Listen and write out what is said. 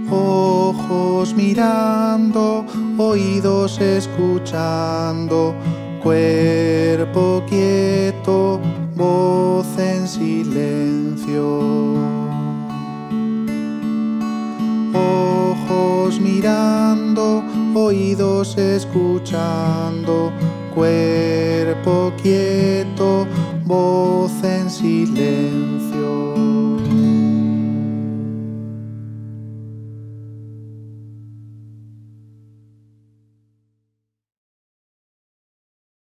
Ojos mirando, oídos escuchando, cuerpo quieto, voz en silencio. Ojos mirando, oídos escuchando, cuerpo quieto, voz en silencio.